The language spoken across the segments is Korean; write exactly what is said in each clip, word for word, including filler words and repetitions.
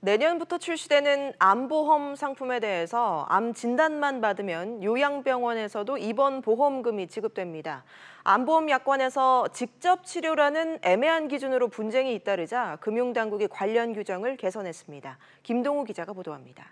내년부터 출시되는 암보험 상품에 대해서 암 진단만 받으면 요양병원에서도 입원 보험금이 지급됩니다. 암보험 약관에서 직접 치료라는 애매한 기준으로 분쟁이 잇따르자 금융당국이 관련 규정을 개선했습니다. 김동우 기자가 보도합니다.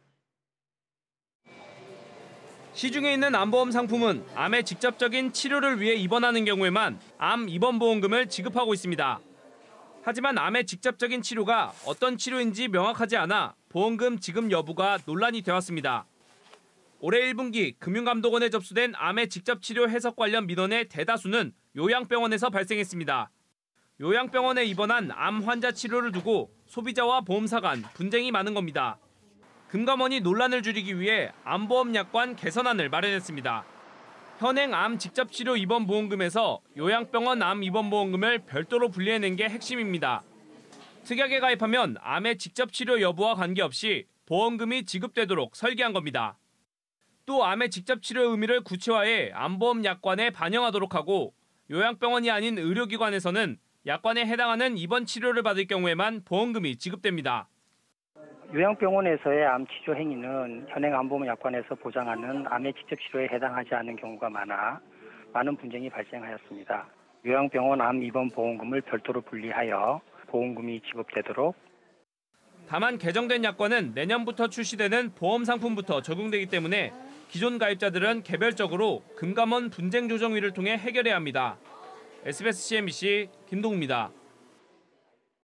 시중에 있는 암보험 상품은 암의 직접적인 치료를 위해 입원하는 경우에만 암 입원 보험금을 지급하고 있습니다. 하지만 암의 직접적인 치료가 어떤 치료인지 명확하지 않아 보험금 지급 여부가 논란이 되었습니다. 올해 일 분기 금융감독원에 접수된 암의 직접 치료 해석 관련 민원의 대다수는 요양병원에서 발생했습니다. 요양병원에 입원한 암 환자 치료를 두고 소비자와 보험사 간 분쟁이 많은 겁니다. 금감원이 논란을 줄이기 위해 암보험 약관 개선안을 마련했습니다. 현행 암 직접 치료 입원 보험금에서 요양병원 암 입원 보험금을 별도로 분리해낸 게 핵심입니다. 특약에 가입하면 암의 직접 치료 여부와 관계없이 보험금이 지급되도록 설계한 겁니다. 또 암의 직접 치료 의미를 구체화해 암보험 약관에 반영하도록 하고 요양병원이 아닌 의료기관에서는 약관에 해당하는 입원 치료를 받을 경우에만 보험금이 지급됩니다. 요양병원에서의 암 치료 행위는 현행 암보험 약관에서 보장하는 암의 직접 치료에 해당하지 않는 경우가 많아 많은 분쟁이 발생하였습니다. 요양병원 암 입원 보험금을 별도로 분리하여 보험금이 지급되도록. 다만 개정된 약관은 내년부터 출시되는 보험 상품부터 적용되기 때문에 기존 가입자들은 개별적으로 금감원 분쟁조정위를 통해 해결해야 합니다. 에스비에스 씨엔비씨 김동우입니다.